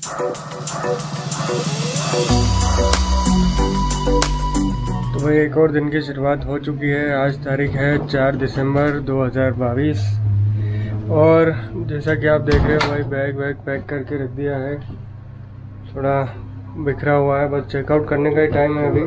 तो भाई एक और दिन की शुरुआत हो चुकी है। आज तारीख है 4 दिसंबर 2022 और जैसा कि आप देख रहे हो भाई बैग पैक करके रख दिया है। थोड़ा बिखरा हुआ है, बस चेकआउट करने का ही टाइम है अभी।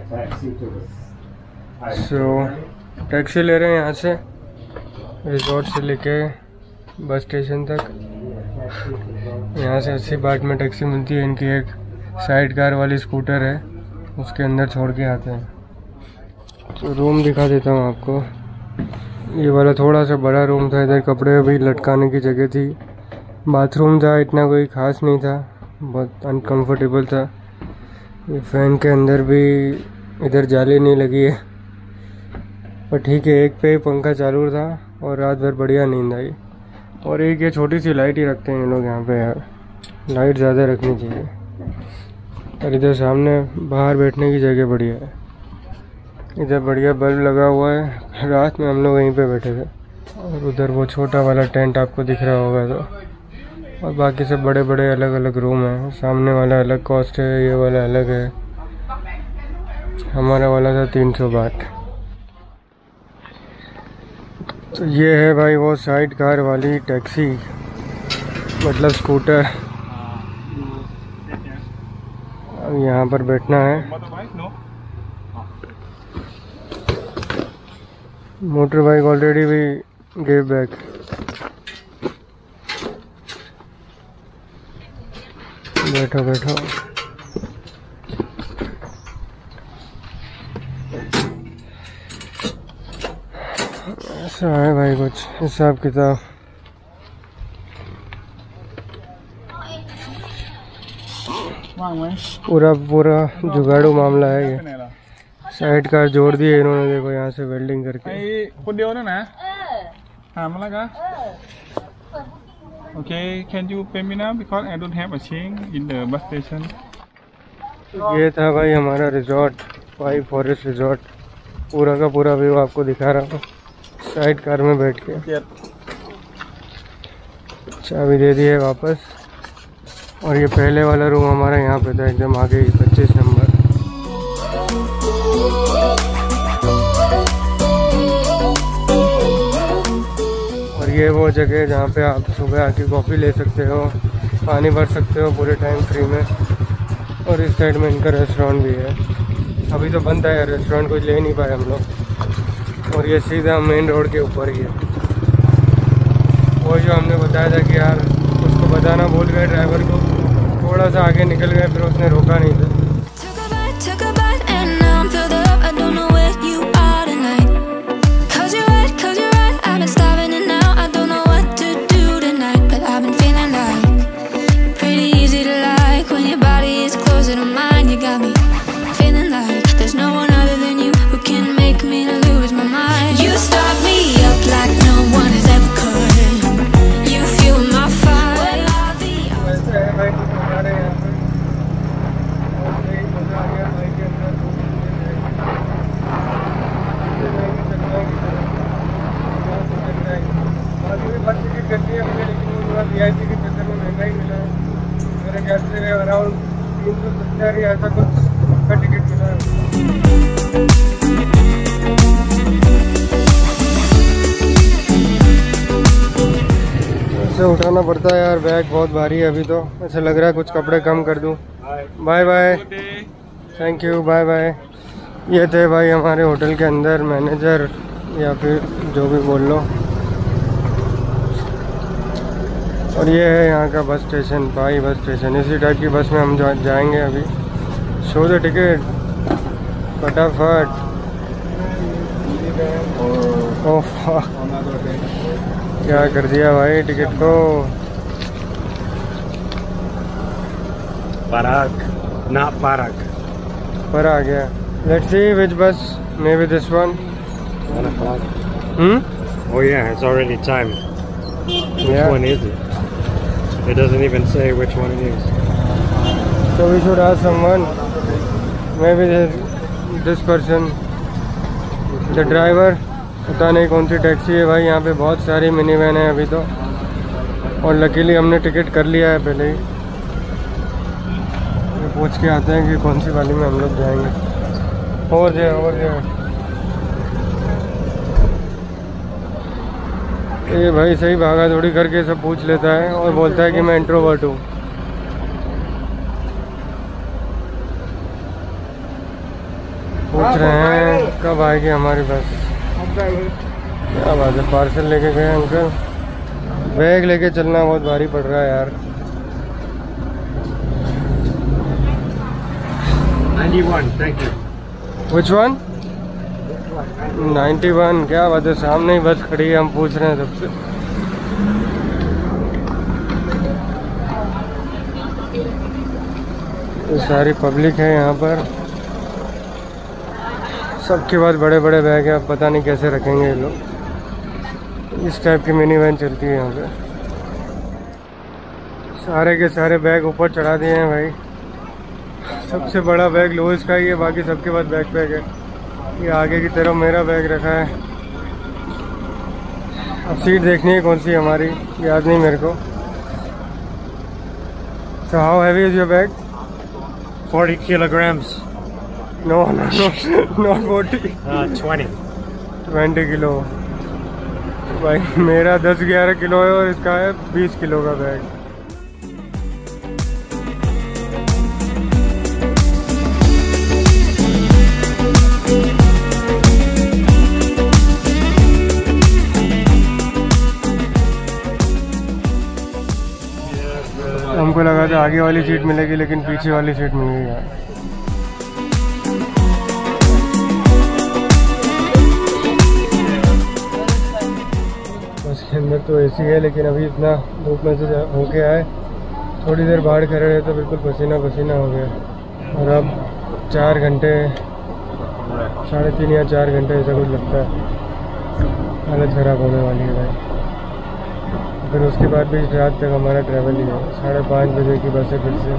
टैक्सी ले रहे हैं यहाँ से रिजॉर्ट से लेके बस स्टेशन तक। यहाँ से 80 बात में टैक्सी मिलती है। इनकी एक साइड कार वाली स्कूटर है, उसके अंदर छोड़ के आते हैं। तो रूम दिखा देता हूँ आपको। ये वाला थोड़ा सा बड़ा रूम था, इधर कपड़े भी लटकाने की जगह थी। बाथरूम था, इतना कोई ख़ास नहीं था, बहुत अनकंफर्टेबल था। ये फ़ैन के अंदर भी इधर जाली नहीं लगी है, पर ठीक है। एक पे ही पंखा चालू था और रात भर बढ़िया नींद आई। और एक ये छोटी सी लाइट ही रखते हैं ये लोग यहाँ पे यार, लाइट ज़्यादा रखनी चाहिए। और इधर सामने बाहर बैठने की जगह बढ़िया है, इधर बढ़िया बल्ब लगा हुआ है। रात में हम लोग वहीं पे बैठे थे। और उधर वो छोटा वाला टेंट आपको दिख रहा होगा तो। और बाकी सब बड़े बड़े अलग अलग रूम हैं। सामने वाला अलग कॉस्ट है, ये वाला अलग है। हमारा वाला था 300 बात। तो ये है भाई वो साइड कार वाली टैक्सी, मतलब स्कूटर। अब यहाँ पर बैठना है। मोटर बाइक ऑलरेडी भी गेव बैक। बैठो बैठो। ऐसा है भाई कुछ हिसाब किताब। पूरा जुगाड़ू मामला है ये। साइड कार जोड़ दी है इन्होंने, देखो यहाँ से वेल्डिंग करके। Okay, can you pay me now because I don't have a change in the bus station. ये था भाई हमारा रिजॉर्ट, फाइव फॉरेस्ट रिजॉर्ट। पूरा का पूरा व्यू आपको दिखा रहा हूँ साइड कार में बैठ के। चाबी दे दी है वापस। और ये पहले वाला रूम हमारा यहाँ पे था, एकदम आगे ही 25 नंबर। और ये वो जगह है जहाँ पे आप सुबह आके कॉफ़ी ले सकते हो, पानी भर सकते हो पूरे टाइम फ्री में। और इस साइड में इनका रेस्टोरेंट भी है। अभी तो बंद है यार, रेस्टोरेंट कुछ ले नहीं पाए हम लोग। और ये सीधा मेन रोड के ऊपर ही है। वो जो हमने बताया था कि यार उसको बताना भूल गए ड्राइवर को, थोड़ा सा आगे निकल गए, फिर उसने रोका नहीं था। VIP के चक्कर में महंगा ही मिला है मेरे ख्याल से। अराउंड 370 या ऐसा कुछ का टिकट मिला है। ऐसे उठाना पड़ता है यार, बैग बहुत भारी है अभी तो। ऐसा लग रहा है कुछ कपड़े कम कर दूं। Bye bye, thank you, bye bye. ये थे भाई हमारे होटल के अंदर मैनेजर या फिर जो भी बोल लो। और ये है यहाँ का बस स्टेशन, पाई बस स्टेशन। इसी टाइप की बस में हम जाएंगे अभी। शो द टिकट फटाफट। ओह क्या कर दिया भाई टिकट को। पराग ना पराग पर आ गया। Let's see which bus, may be this one. 1 o'clock. Oh yeah, it's already time. Which one is it? It doesn't even say which one it is. So we should ask someone. Maybe this person, the driver. पता नहीं कौन सी taxi है भाई। यहाँ पे बहुत सारी mini van है अभी तो। और लकीली हमने टिकट कर लिया है पहले ही। पूछ के आते हैं कि कौन सी वाली में हम लोग जाएंगे। और जाए ये भाई सही भागा दौड़ी करके सब पूछ लेता है और बोलता है कि मैं इंट्रोवर्ट हूँ। पूछ रहे हैं कब आएगी हमारी बस। क्या बात है, पार्सल लेके गए अंकल। बैग लेके चलना बहुत भारी पड़ रहा है यार। 91, thank you. Which one? 91। क्या बात है, सामने ही बस खड़ी है, हम पूछ रहे हैं सबसे। तो सारी पब्लिक है यहाँ पर, सबके पास बड़े बड़े बैग है। अब पता नहीं कैसे रखेंगे ये लोग। इस टाइप की मिनी वैन चलती है यहाँ पे। सारे के सारे बैग ऊपर चढ़ा दिए हैं भाई। सबसे बड़ा बैग लोइस का ही है, बाकी सबके पास बैकपैक है। ये आगे की तरफ मेरा बैग रखा है। अब सीट देखनी है कौन सी हमारी, याद नहीं मेरे को। So how heavy is your bag? 40 kilograms. No, not 40. 20. 20 kilo भाई। मेरा 10-11 किलो है और इसका है 20 किलो का बैग। हमको लगा था आगे वाली सीट मिलेगी, लेकिन पीछे वाली सीट मिल गई यार। बस के अंदर तो एसी है, लेकिन अभी इतना धूप में से होके आए, थोड़ी देर बाहर खड़े रहे तो बिल्कुल पसीना पसीना हो गया। और अब 4 घंटे, 3.5 या 4 घंटे ऐसा कुछ लगता है, हालत ख़राब होने वाली है भाई। फिर उसके बाद भी रात तक हमारा ट्रैवल ही है। 5:30 बजे की बस है फिर से।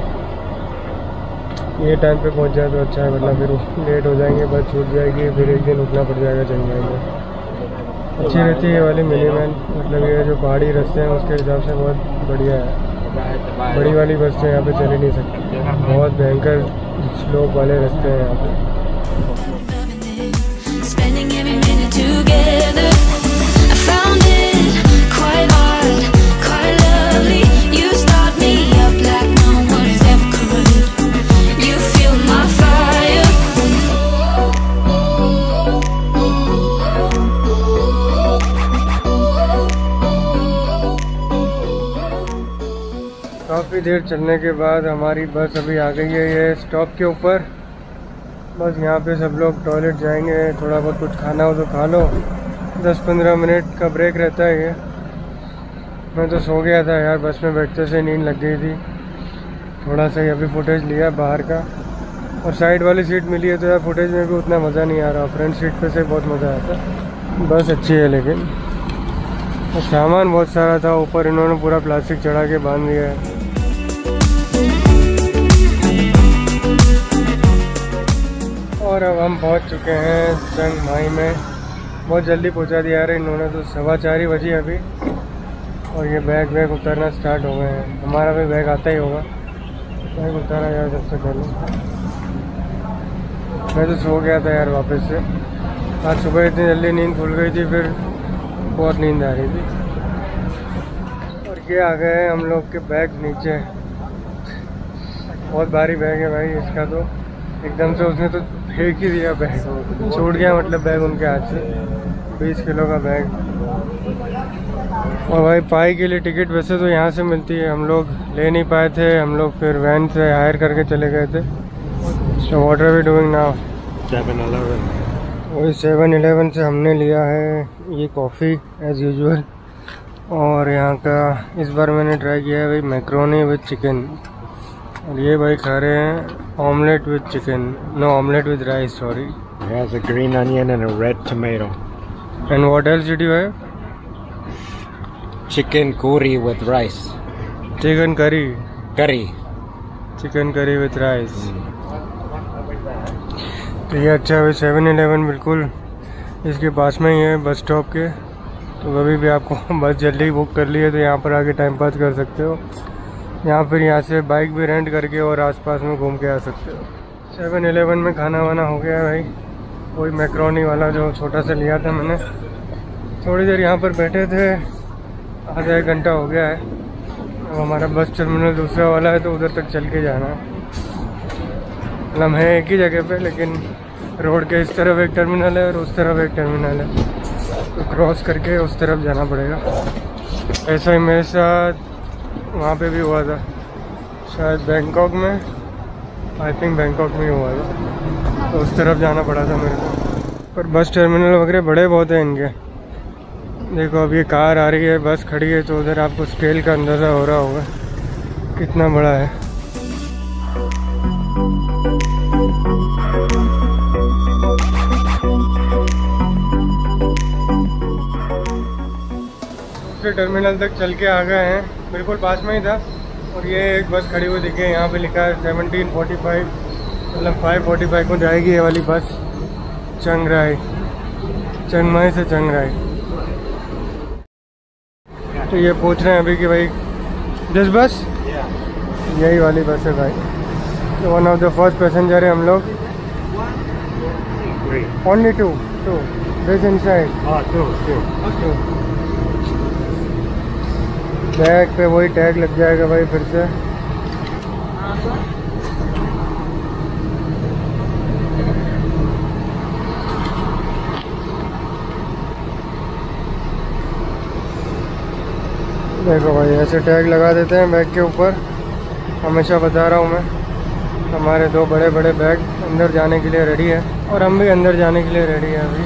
ये टाइम पे पहुंच जाए तो अच्छा है, वरना फिर लेट हो जाएंगे, बस छूट जाएगी, फिर एक दिन रुकना पड़ जाएगा, चल जाएंगे। अच्छी रहती है ये वाली मिनी वैन, मतलब ये जो पहाड़ी रास्ते हैं उसके हिसाब से बहुत बढ़िया है। बड़ी वाली बस तो यहाँ पे चल ही नहीं सकती, बहुत भयंकर स्लोप वाले रास्ते हैं यहाँ पे। काफ़ी देर चलने के बाद हमारी बस अभी आ गई है ये स्टॉप के ऊपर। बस यहाँ पे सब लोग टॉयलेट जाएंगे, थोड़ा बहुत कुछ खाना हो तो खा लो। 10-15 मिनट का ब्रेक रहता है ये। मैं तो सो गया था यार, बस में बैठते से नींद लग गई थी। थोड़ा सा अभी फुटेज लिया बाहर का, और साइड वाली सीट मिली है तो यार फुटेज में भी उतना मज़ा नहीं आ रहा। फ्रंट सीट पे से बहुत मज़ा आता। बस अच्छी है, लेकिन और सामान बहुत सारा था ऊपर, इन्होंने पूरा प्लास्टिक चढ़ा के बांध दिया है। और अब हम पहुंच चुके हैं चियांग माई में। बहुत जल्दी पहुंचा दिया यार इन्होंने, तो 4:15 बजे अभी। और ये बैग उतारना स्टार्ट हो गए हैं। हमारा भी बैग आता ही होगा, बैग उतारा यार सबसे पहले। मैं तो सो गया था यार वापस से। आज सुबह इतनी जल्दी नींद खुल गई थी, फिर बहुत नींद आ रही थी। और ये आ गए हैं हम लोग के बैग नीचे। बहुत भारी बैग है भाई इसका, तो एकदम से उसने तो फेंक ही दिया बैग, छूट गया मतलब बैग उनके हाथ से। 20 किलो का बैग। और भाई पाई के लिए टिकट वैसे तो यहाँ से मिलती है, हम लोग ले नहीं पाए थे। हम लोग फिर वैन से हायर करके चले गए थे। So what are we doing now? 7-Eleven। वही 7-Eleven से हमने लिया है ये कॉफ़ी एज़ यूजुअल। और यहाँ का इस बार मैंने ट्राई किया है भाई मैक्रोनी विद चिकन। और ये भाई खा रहे हैं omelette with chicken, no omelette with rice, sorry. It has a green onion and a red tomato. And what else did you have? Chicken curry with rice. Chicken curry. Curry. Chicken curry with rice. तो ये अच्छा है 7-Eleven बिल्कुल इसके पास में ही है bus stop के। तो कभी भी आपको बस जल्दी बुक कर ली है तो यहाँ पर आके टाइम पास कर सकते हो। या फिर यहाँ से बाइक भी रेंट करके और आसपास में घूम के आ सकते हो। 7-Eleven में खाना वाना हो गया है भाई, वही मैक्रोनी वाला जो छोटा सा लिया था मैंने। थोड़ी देर यहाँ पर बैठे थे, आधा 1 घंटा हो गया है। अब हमारा बस टर्मिनल दूसरा वाला है तो उधर तक चल के जाना है। मतलब है एक ही जगह पे, लेकिन रोड के इस तरफ एक टर्मिनल है और उस तरफ एक टर्मिनल है, तो क्रॉस करके उस तरफ जाना पड़ेगा। ऐसा ही मेरे साथ वहाँ पे भी हुआ था, शायद बैंकॉक में, आई थिंक बैंकॉक में ही हुआ था, तो उस तरफ जाना पड़ा था मेरे को। पर बस टर्मिनल वगैरह बड़े बहुत हैं इनके। देखो अब ये कार आ रही है, बस खड़ी है, तो उधर आपको स्केल का अंदाज़ा हो रहा होगा कितना बड़ा है। दूसरे टर्मिनल तक चल के आ गए हैं, बिल्कुल पास में ही था। और ये एक बस खड़ी हुई दिखी है, यहाँ पे लिखा है 1745, मतलब 5:45 को जाएगी ये वाली बस चंगराई, चिंगमाई से चंगराई। तो ये पूछ रहे हैं अभी कि भाई दिस बस, यही वाली बस है भाई। तो one of the first passenger है हम लोग। Only to this inside. Bag पे वही टैग लग जाएगा भाई फिर से। देखो भाई ऐसे टैग लगा देते हैं बैग के ऊपर। हमेशा बता रहा हूँ मैं, हमारे 2 बड़े बड़े बैग अंदर जाने के लिए रेडी है और हम भी अंदर जाने के लिए रेडी है अभी।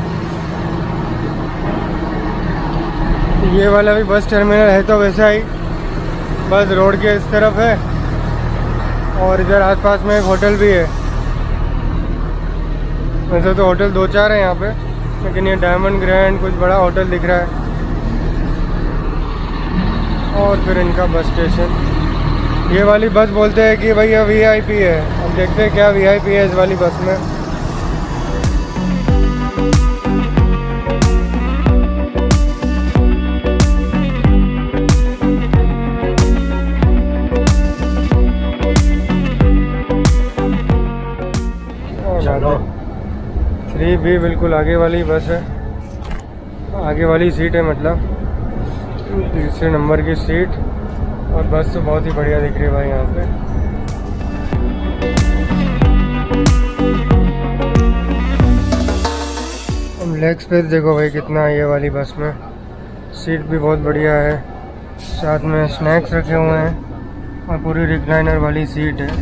ये वाला भी बस टर्मिनल है तो वैसा ही, बस रोड के इस तरफ है और इधर आसपास में एक होटल भी है। वैसे तो होटल 2-4 है यहाँ पे, लेकिन ये डायमंड ग्रैंड कुछ बड़ा होटल दिख रहा है। और फिर इनका बस स्टेशन, ये वाली बस बोलते हैं कि भैया VIP है। अब देखते हैं क्या VIP है इस वाली बस में। चलो 3B बिल्कुल आगे वाली बस है, आगे वाली सीट है, मतलब 3 नंबर की सीट। और बस तो बहुत ही बढ़िया दिख रही है भाई यहाँ पे। अब लेग स्पेस देखो भाई कितना है ये वाली बस में। सीट भी बहुत बढ़िया है, साथ में स्नैक्स रखे हुए हैं और पूरी रिक्लाइनर वाली सीट है।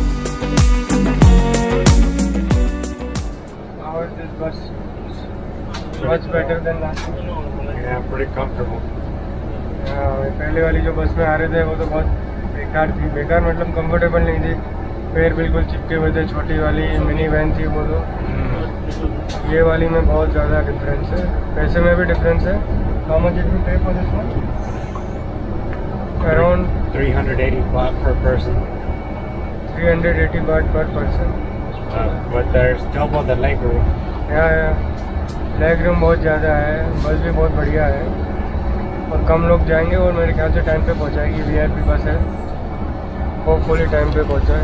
How is this bus? Much better than last one. Yeah, pretty comfortable. पहले वाली जो बस में आ रहे थे वो तो बहुत बेकार थी। बेकार मतलब कंफर्टेबल नहीं थी, पैर बिल्कुल चिपके हुए थे। छोटी वाली मिनी वैन थी वो तो। ये वाली में बहुत ज़्यादा डिफरेंस है, पैसे में भी डिफरेंस है। How much did we pay for this one? Around 380 baht per person. 380 baht per person. But there's double the leg room. Leg room बहुत ज़्यादा है। बस भी बहुत बढ़िया है और कम लोग जाएंगे और मेरे ख्याल से टाइम पे पहुंचाएगी। VIP बस है, होपफुली टाइम पे पहुंचाए।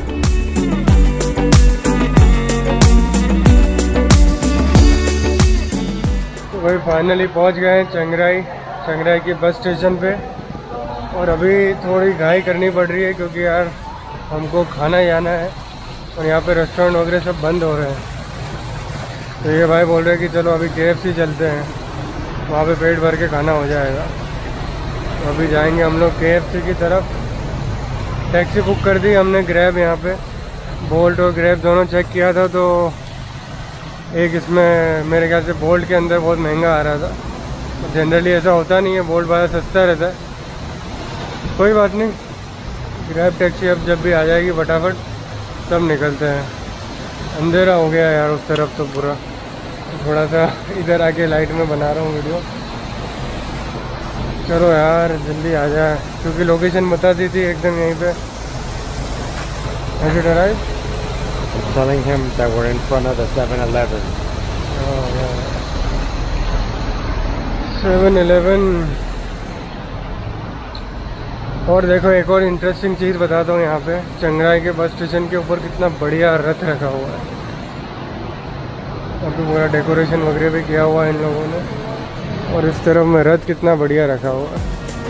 तो भाई फाइनली पहुंच गए हैं चंगराई के बस स्टेशन पे। और अभी थोड़ी घाई करनी पड़ रही है क्योंकि यार हमको खाना जाना है और यहाँ पे रेस्टोरेंट वगैरह सब बंद हो रहे हैं। तो ये भाई बोल रहे हैं कि चलो अभी KFC चलते हैं, वहाँ पे पेट भर के खाना हो जाएगा। तो अभी जाएंगे हम लोग KFC की तरफ। टैक्सी बुक कर दी हमने ग्रैब, यहाँ पे बोल्ट और ग्रैब दोनों चेक किया था, तो एक इसमें मेरे ख्याल से बोल्ट के अंदर बहुत महंगा आ रहा था। तो जनरली ऐसा होता नहीं है, बोल्ट वाला सस्ता रहता है। कोई बात नहीं, ग्रैब टैक्सी अब जब भी आ जाएगी फटाफट तब निकलते हैं। अंधेरा हो गया यार उस तरफ तो पूरा, थोड़ा सा इधर आके लाइट में बना रहा हूँ वीडियो। चलो यार जल्दी आ जाए, क्योंकि लोकेशन बता दी थी एकदम यहीं पे। Has it arrived? Telling him that we're in front of the 7-Eleven. Oh, yeah. 7-Eleven और देखो एक और इंटरेस्टिंग चीज़ बताता हूँ, यहाँ पे चंगराई के बस स्टेशन के ऊपर कितना बढ़िया रथ रखा हुआ है। अभी पूरा डेकोरेशन वगैरह भी किया हुआ है इन लोगों ने, और इस तरफ में रथ कितना बढ़िया रखा हुआ है।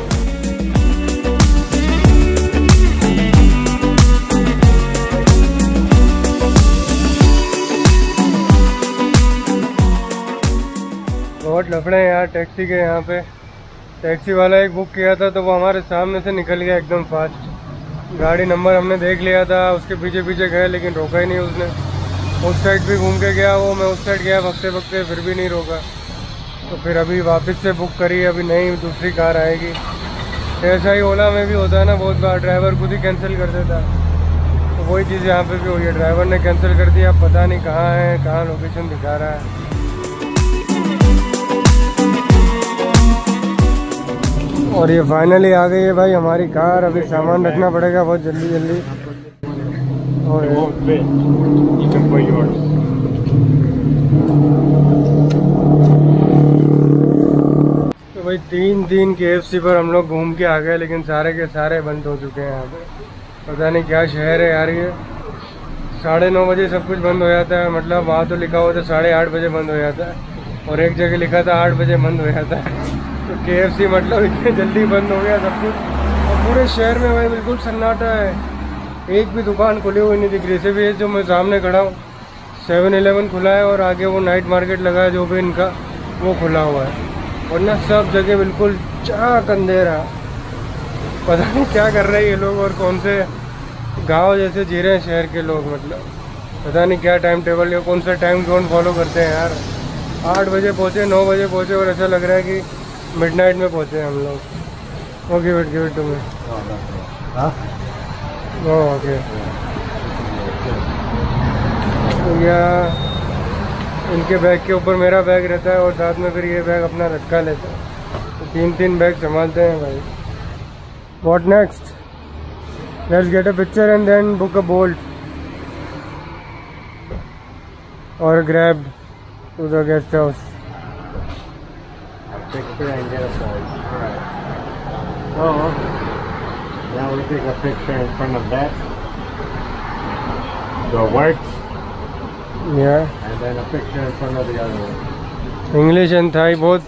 बहुत लफड़े हैं यार टैक्सी के। यहाँ पे टैक्सी वाला एक बुक किया था तो वो हमारे सामने से निकल गया एकदम फास्ट। गाड़ी नंबर हमने देख लिया था, उसके पीछे पीछे गए लेकिन रोका ही नहीं उसने। उस साइड भी घूम के गया वो, मैं उस साइड गया भगते भगते, फिर भी नहीं रोका। तो फिर अभी वापस से बुक करी, अभी नई दूसरी कार आएगी। ऐसा ही ओला में भी होता है ना, बहुत बार ड्राइवर खुद ही कैंसिल कर देता है। तो वही चीज़ यहाँ पे भी हुई है, ड्राइवर ने कैंसिल कर दिया, पता नहीं कहाँ है, कहाँ लोकेशन दिखा रहा है। और ये फाइनली आ गई है भाई हमारी कार। अभी सामान रखना पड़ेगा बहुत जल्दी जल्दी। और तो भाई 3 दिन KFC पर हम लोग घूम के आ गए, लेकिन सारे के सारे बंद हो चुके हैं यहाँ पे। पता नहीं क्या शहर है यार ये। 9:30 बजे सब कुछ बंद हो जाता है, मतलब वहाँ तो लिखा हुआ था 8:30 बजे बंद हो जाता है, और एक जगह लिखा था 8 बजे बंद हो जाता है। तो KFC मतलब इतने जल्दी बंद हो गया सब कुछ। और पूरे शहर में भाई बिल्कुल सन्नाटा है, एक भी दुकान खुली हुई नहीं दिख रही। से भी जो मैं सामने खड़ा हूँ 7-Eleven खुला है, और आगे वो नाइट मार्केट लगा है जो भी इनका, वो खुला हुआ है। वरना सब जगह बिल्कुल चाक अंधेरा। पता नहीं क्या कर रहे हैं ये लोग, और कौन से गाँव जैसे जी रहे हैं शहर के लोग। मतलब पता नहीं क्या टाइम टेबल या कौन सा टाइम जोन फॉलो करते हैं यार। 8 बजे पहुँचे, 9 बजे पहुँचे, और ऐसा लग रहा है कि मिडनाइट में पहुँचे हम लोग। Okay wait give it to me. Okay या इनके बैग के ऊपर मेरा बैग रहता है, और साथ में फिर ये बैग अपना रखा लेता है। तो 3 बैग संभालते हैं भाई। What next? Let's get a picture and then book a Bolt और grab to the guest house. Picture and get a size. Alright. So, now we take a picture in front of that. The works. Yeah. And then a picture in front of the other one. English and Thai both.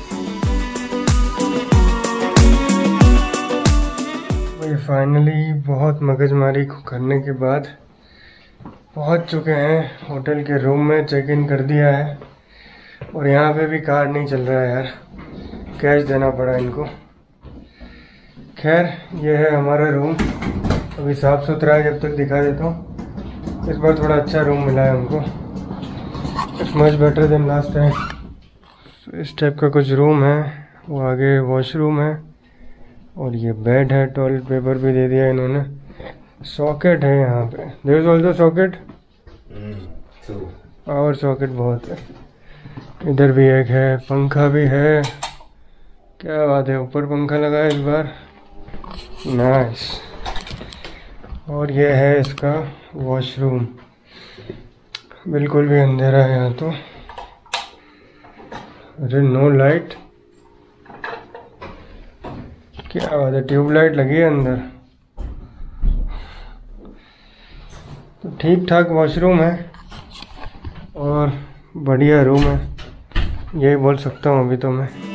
Finally बहुत मगजमारी करने के बाद पहुंच चुके हैं hotel के room में। चेक इन कर दिया है, और यहाँ पे भी कार्ड नहीं चल रहा है यार, कैश देना पड़ा इनको। खैर ये है हमारा रूम, अभी साफ़ सुथरा है, जब तक दिखा देता हूँ। इस बार थोड़ा अच्छा रूम मिला है हमको, it's much better than last time. इस टाइप का कुछ रूम है, वो आगे वॉशरूम है, और ये बेड है। टॉयलेट पेपर भी दे दिया इन्होंने। सॉकेट है यहाँ पे, there is also socket, power socket बहुत है। इधर भी एक है, पंखा भी है। क्या बात है, ऊपर पंखा लगा है इस बार, नाइस। और ये है इसका वॉशरूम, बिल्कुल भी अंधेरा है यहाँ तो। अरे नो लाइट, क्या बात है, ट्यूबलाइट लगी है अंदर। तो ठीक ठाक वॉशरूम है और बढ़िया रूम है, यही बोल सकता हूँ अभी तो मैं।